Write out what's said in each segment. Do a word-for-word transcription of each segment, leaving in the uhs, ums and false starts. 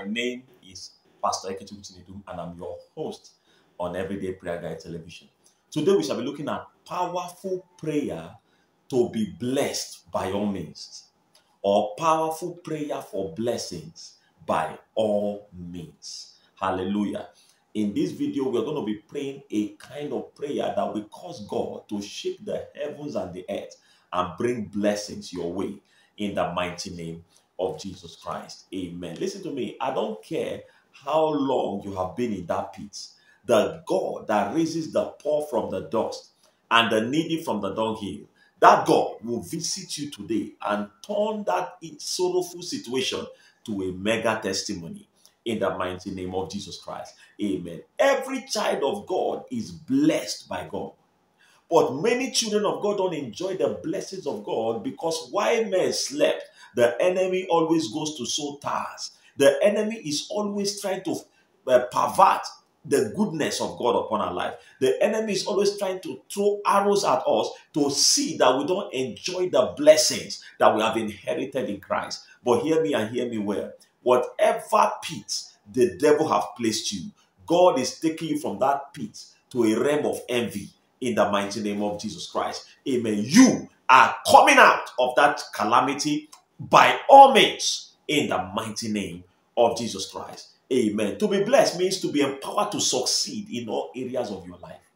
name is Pastor Eketu Tinidum, and I'm your host on Everyday Prayer Guide Television. Today we shall be looking at powerful prayer to be blessed by all means, or powerful prayer for blessings by all means. Hallelujah. In this video, we're going to be praying a kind of prayer that will cause God to shake the heavens and the earth and bring blessings your way in the mighty name of Jesus Christ. Amen. Listen to me. I don't care how long you have been in that pit. The God that raises the poor from the dust and the needy from the dunghill, that God will visit you today and turn that sorrowful situation to a mega testimony in the mighty name of Jesus Christ. Amen. Every child of God is blessed by God. But many children of God don't enjoy the blessings of God because while men slept, the enemy always goes to sow tares. The enemy is always trying to uh, pervert the goodness of God upon our life. The enemy is always trying to throw arrows at us to see that we don't enjoy the blessings that we have inherited in Christ. But hear me and hear me well. Whatever pit the devil have placed you, God is taking you from that pit to a realm of envy in the mighty name of Jesus Christ. Amen. You are coming out of that calamity by all means in the mighty name of Jesus Christ. Amen. To be blessed means to be empowered to succeed in all areas of your life.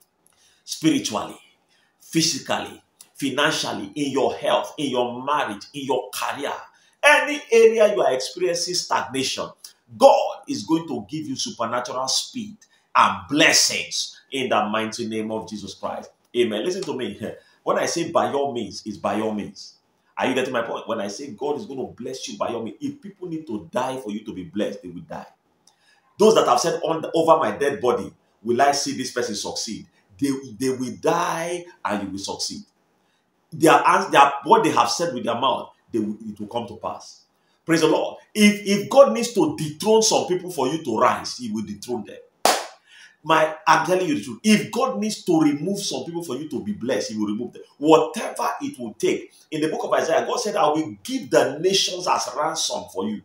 Spiritually, physically, financially, in your health, in your marriage, in your career. Any area you are experiencing stagnation, God is going to give you supernatural speed and blessings in the mighty name of Jesus Christ. Amen. Listen to me. When I say by all means, it's by all means. Are you getting my point? When I say God is going to bless you by all means, if people need to die for you to be blessed, they will die. Those that have said on the, over my dead body, will I see this person succeed? They, they will die and you will succeed. Their, their, what they have said with their mouth, they will, it will come to pass. Praise the Lord. If, if God needs to dethrone some people for you to rise, he will dethrone them. My, I'm telling you the truth. If God needs to remove some people for you to be blessed, he will remove them. Whatever it will take. In the book of Isaiah, God said, I will give the nations as ransom for you.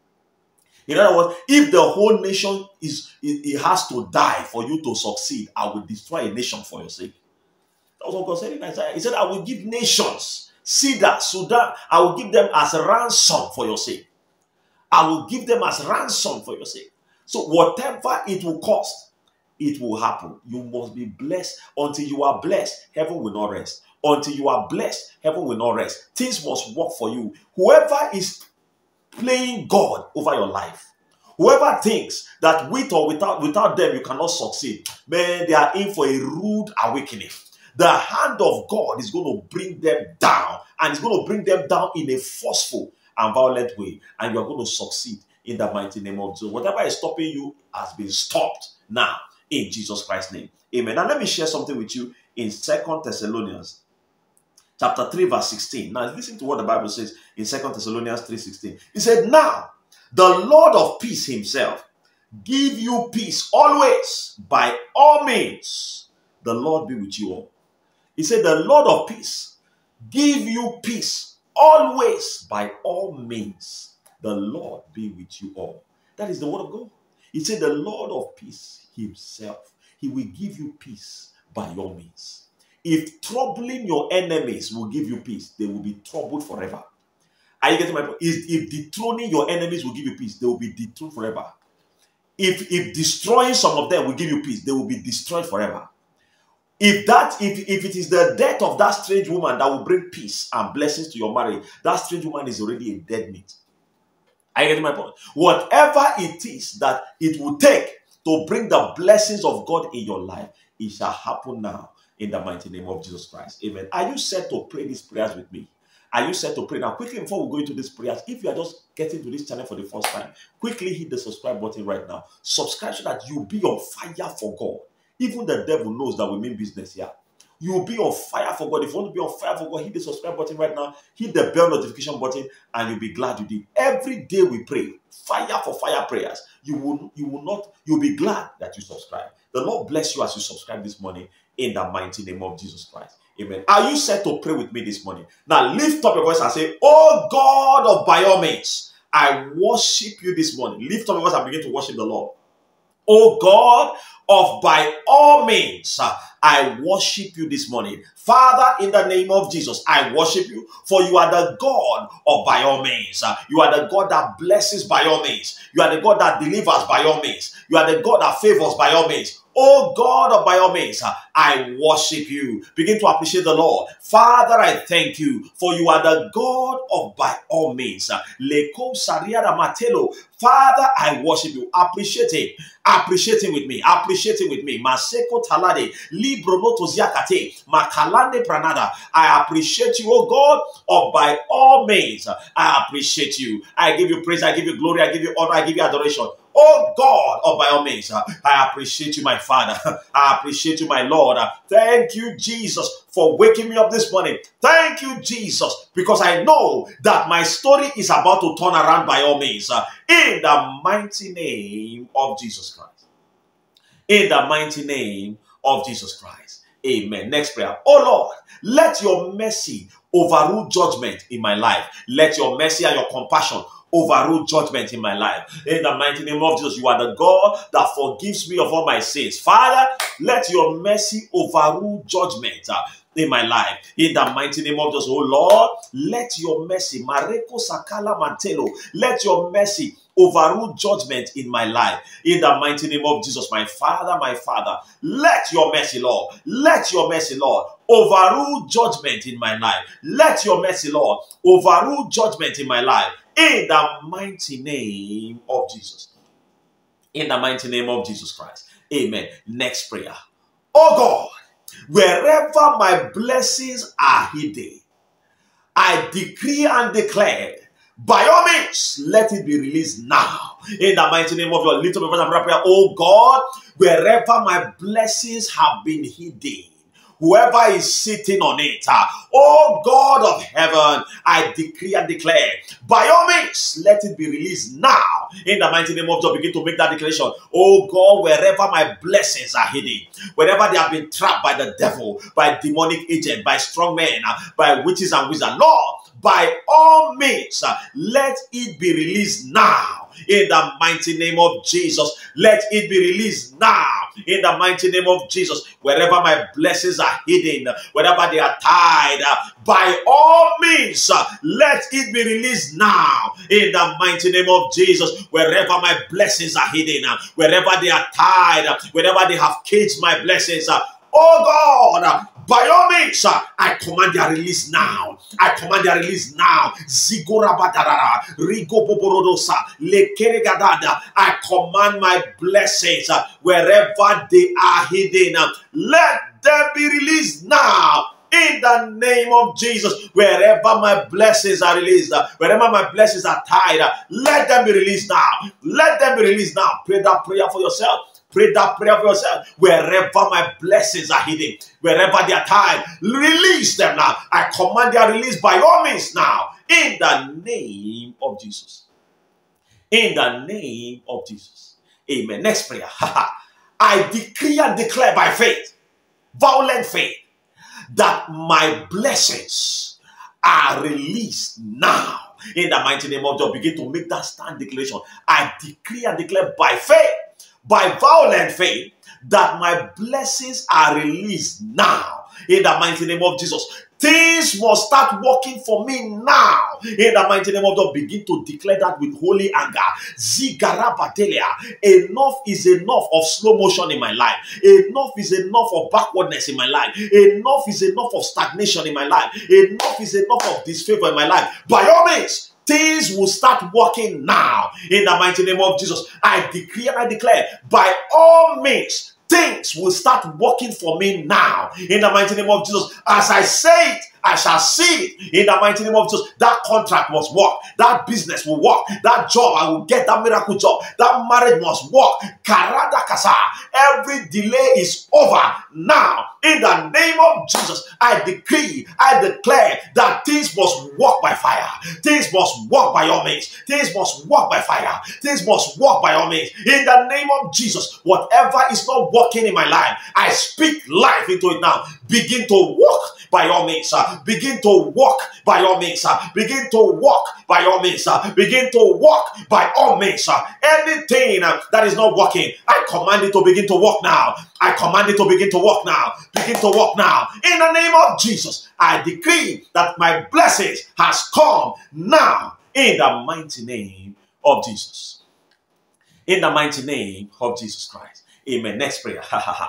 In other words, if the whole nation is it, it has to die for you to succeed, I will destroy a nation for your sake. That was what God said in Isaiah. He said, I will give nations, Cedar, Sudan, I will give them as ransom for your sake. I will give them as ransom for your sake. So whatever it will cost, it will happen. You must be blessed. Until you are blessed, heaven will not rest. Until you are blessed, heaven will not rest. Things must work for you. Whoever is playing God over your life, whoever thinks that with or without, without them you cannot succeed, man, they are in for a rude awakening. The hand of God is going to bring them down, and it's going to bring them down in a forceful and violent way, and you are going to succeed in the mighty name of Jesus. Whatever is stopping you has been stopped now in Jesus Christ's name. Amen. Now let me share something with you in Second Thessalonians chapter three verse sixteen. Now listen to what the Bible says in Second Thessalonians three sixteen. He said, now the Lord of peace himself give you peace always by all means. The Lord be with you all. He said, the Lord of peace give you peace always by all means. The Lord be with you all. That is the word of God. He said, the Lord of peace himself, he will give you peace by all means. If troubling your enemies will give you peace, they will be troubled forever. Are you getting my point? If, if dethroning your enemies will give you peace, they will be dethroned forever. If, if destroying some of them will give you peace, they will be destroyed forever. If that, if, if it is the death of that strange woman that will bring peace and blessings to your marriage, that strange woman is already a dead meat. Are you getting my point? Whatever it is that it will take to bring the blessings of God in your life, it shall happen now in the mighty name of Jesus Christ. Amen. Are you set to pray these prayers with me? Are you set to pray? Now, quickly, before we go into these prayers, if you are just getting to this channel for the first time, quickly hit the subscribe button right now. Subscribe so that you'll be on fire for God. Even the devil knows that we mean business here. You will be on fire for God. If you want to be on fire for God, hit the subscribe button right now. Hit the bell notification button, and you'll be glad you did. Every day we pray, fire for fire prayers. You will, you will not, you'll be glad that you subscribe. The Lord bless you as you subscribe this morning in the mighty name of Jesus Christ. Amen. Are you set to pray with me this morning? Now lift up your voice and say, oh God of by all means, I worship you this morning. Lift up your voice and begin to worship the Lord. Oh God of by all means, I worship you this morning. Father, in the name of Jesus, I worship you, for you are the God of by all means. You are the God that blesses by all means. You are the God that delivers by all means. You are the God that favors by all means. Oh God of by all means, I worship you. Begin to appreciate the Lord. Father, I thank you, for you are the God of by all means. Leko Sariada Matelo. Father, I worship you. Appreciate it. Appreciate it with me. Appreciate it with me. Maseko Talade. Libro Notoziakate. Makalande Pranada. I appreciate you, oh God, of by all means. I appreciate you. I give you praise. I give you glory. I give you honor. I give you adoration. Oh God, of by all means, I appreciate you, my Father. I appreciate you, my Lord. Thank you, Jesus, for waking me up this morning. Thank you, Jesus, because I know that my story is about to turn around by all means. In the mighty name of Jesus Christ. In the mighty name of Jesus Christ. Amen. Next prayer. Oh Lord, let your mercy overrule judgment in my life. Let your mercy and your compassion overrule judgment in my life. In the mighty name of Jesus, you are the God that forgives me of all my sins. Father, let your mercy overrule judgment uh, in my life. In the mighty name of Jesus, oh Lord, let your mercy, Mareko Sakala Mantelo, let your mercy overrule judgment in my life. In the mighty name of Jesus, my Father, my Father, let your mercy, Lord, let your mercy, Lord, overrule judgment in my life. Let your mercy, Lord, overrule judgment in my life. In the mighty name of Jesus. In the mighty name of Jesus Christ. Amen. Next prayer. Oh God, wherever my blessings are hidden, I decree and declare, by all means, let it be released now. In the mighty name of your little prayer. Oh God, wherever my blessings have been hidden, whoever is sitting on it, uh, oh God of heaven, I decree and declare, by all means, let it be released now. In the mighty name of God, begin to make that declaration. Oh God, wherever my blessings are hidden, wherever they have been trapped by the devil, by demonic agent, by strong men, uh, by witches and wizards, Lord, by all means, uh, let it be released now. In the mighty name of Jesus, let it be released now. In the mighty name of Jesus, wherever my blessings are hidden, wherever they are tied, by all means, let it be released now. In the mighty name of Jesus, wherever my blessings are hidden, wherever they are tied, wherever they have caged my blessings, oh God, by all means, I command their release now. I command their release now. Zigora badarara, rigo boborodosa, lekeregadada. I command my blessings wherever they are hidden. Let them be released now. In the name of Jesus, wherever my blessings are released, wherever my blessings are tied, let them be released now. Let them be released now. Pray that prayer for yourself. Pray that prayer for yourself. Wherever my blessings are hidden, wherever they are tied, release them now. I command their release by all means now. In the name of Jesus. In the name of Jesus. Amen. Next prayer. I decree and declare by faith, violent faith, that my blessings are released now. In the mighty name of God, begin to make that stand declaration. I decree and declare by faith, by violent faith, that my blessings are released now. In the mighty name of Jesus, things must start working for me now. In the mighty name of God, begin to declare that with holy anger. Zigarabatelia. Enough is enough of slow motion in my life. Enough is enough of backwardness in my life. Enough is enough of stagnation in my life. Enough is enough of disfavor in my life. By all means, things will start working now. In the mighty name of Jesus, I decree and I declare, by all means, things will start working for me now. In the mighty name of Jesus, as I say it, I shall see it. In the mighty name of Jesus, that contract must work. That business will work. That job, I will get that miracle job. That marriage must work. Karada kasa. Every delay is over now. In the name of Jesus, I decree, I declare that things must work by fire. Things must work by all means. Things must work by fire. Things must work by all means. In the name of Jesus, whatever is not working in my life, I speak life into it now. Begin to work. by all means. Uh, begin to walk by all means. Uh, begin to walk by all means. Uh, begin to walk by all means. Uh, anything uh, that is not working, I command it to begin to walk now. I command it to begin to walk now. Begin to walk now. In the name of Jesus, I decree that my blessings has come now. In the mighty name of Jesus. In the mighty name of Jesus Christ. Amen. Next prayer.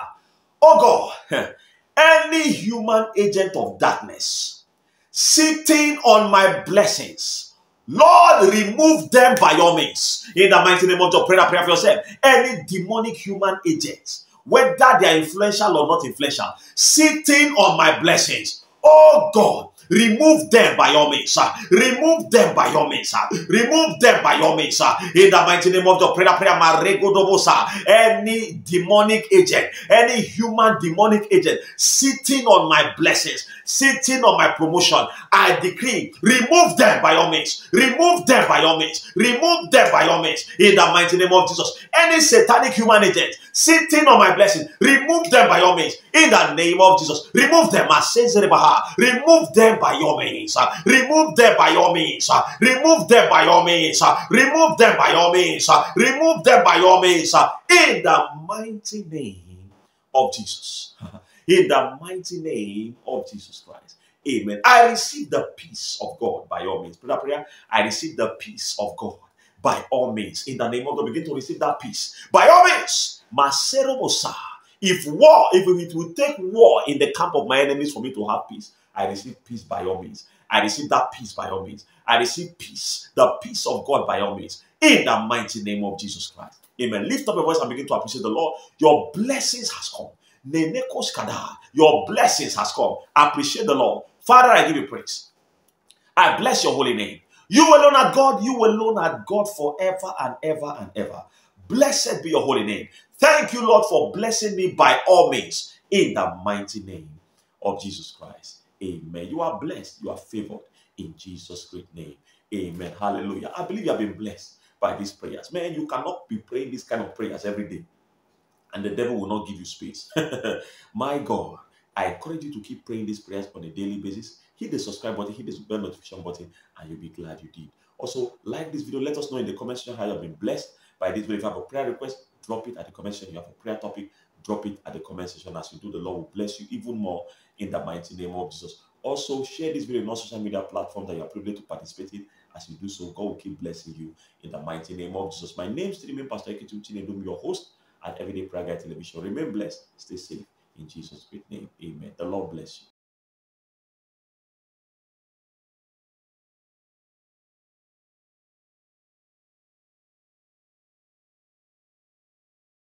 Oh God, any human agent of darkness sitting on my blessings, Lord, remove them by all means. In the mighty name of God, pray that prayer for yourself. Any demonic human agents, whether they are influential or not influential, sitting on my blessings, oh God, remove them by all means. Uh, remove them by all means. Uh, remove them by all means. Uh, in the mighty name of the prayer, prayer, Maregodobosa. Any demonic agent, any human demonic agent sitting on my blessings, sitting on my promotion, I decree, remove them by all means. Remove them by all means. Remove them by all means. In the mighty name of Jesus. Any satanic human agent sitting on my blessings, remove them by all means. In the name of Jesus. Remove them. Remove them by your means. Remove them by your means. Remove them by your means. Remove them by your means. Remove them by your means. In the mighty name of Jesus. In the mighty name of Jesus Christ. Amen. I receive the peace of God by all means. Prayer, prayer. I receive the peace of God by all means. In the name of God, begin to receive that peace. By all means. Maserobosa. If war, if it will take war in the camp of my enemies for me to have peace, I receive peace by all means. I receive that peace by all means. I receive peace, the peace of God by all means. In the mighty name of Jesus Christ. Amen. Lift up your voice and begin to appreciate the Lord. Your blessings has come. Your blessings has come. Appreciate the Lord. Father, I give you praise. I bless your holy name. You alone are God. You alone are God forever and ever and ever. Blessed be your holy name. Thank you, Lord, for blessing me by all means. In the mighty name of Jesus Christ. Amen. You are blessed. You are favored. In Jesus' great name. Amen. Hallelujah. I believe you have been blessed by these prayers. Man, you cannot be praying this kind of prayers every day. And the devil will not give you space. My God, I encourage you to keep praying these prayers on a daily basis. Hit the subscribe button, hit the bell notification button, and you'll be glad you did. Also, like this video. Let us know in the comment section how you have been blessed by this video. If you have a prayer request, drop it at the comment section. If you have a prayer topic, drop it at the comment section. As you do, the Lord will bless you even more in the mighty name of Jesus. Also, share this video on all social media platforms that you are privileged to participate in. As you do so, God will keep blessing you in the mighty name of Jesus. My name is remain Pastor Iketum Chinedum, your host at Everyday Prayer Guide Television. Remain blessed. Stay safe. In Jesus' great name. Amen. The Lord bless you.